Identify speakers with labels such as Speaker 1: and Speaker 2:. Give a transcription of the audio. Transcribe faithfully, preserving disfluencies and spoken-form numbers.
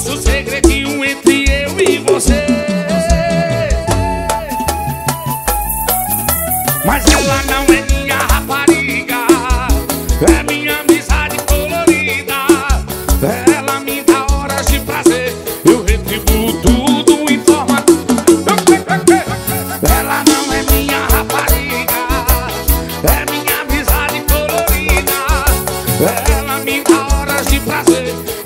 Speaker 1: nosso segredinho entre eu e você. Mas ela não é minha rapariga, é minha amizade colorida. Ela me dá horas de prazer, eu retribuo tudo em forma. Ela não é minha rapariga, é minha amizade colorida. Ela me dá horas de prazer,